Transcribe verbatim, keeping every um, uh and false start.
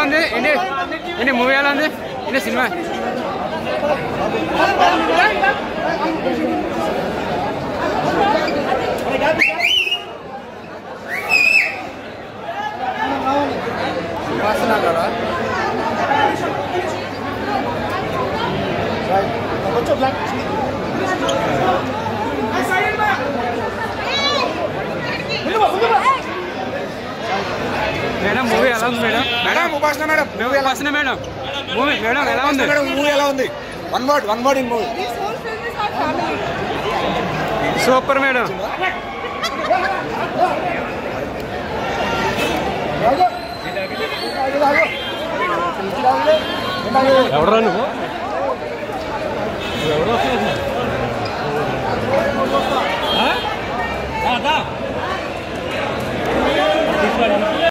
ఉంది ఏంటి ఏంటి మూవీ ఎలా ఉంది ఏంటి సినిమా వస్తున్నా కదా మేడం మూవీ ఎలా ఉంది madam madam Upasana madam movie ఎలా వస్తున్నా మేడం మూవీ మేడం ఎలా ఉంది మేడం మూవీ ఎలా ఉంది one word one word in movie super madam ఎవడరా నువ్వు ఎవడో